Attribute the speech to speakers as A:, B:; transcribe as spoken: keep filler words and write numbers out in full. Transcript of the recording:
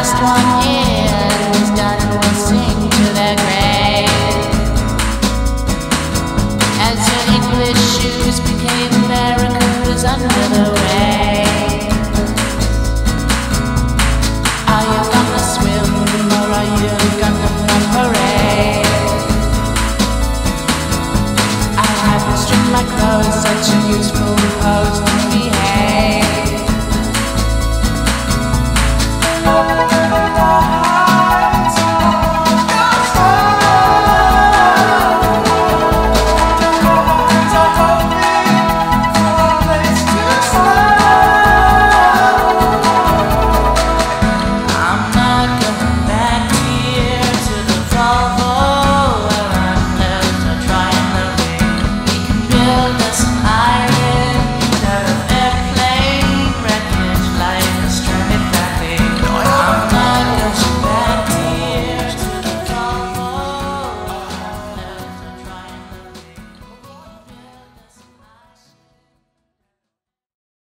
A: last one in is done and will sing to their grave. As your English shoes became barracudas under the wave. Are you gonna swim or are you gonna run parade? I haven't string my clothes, such a useful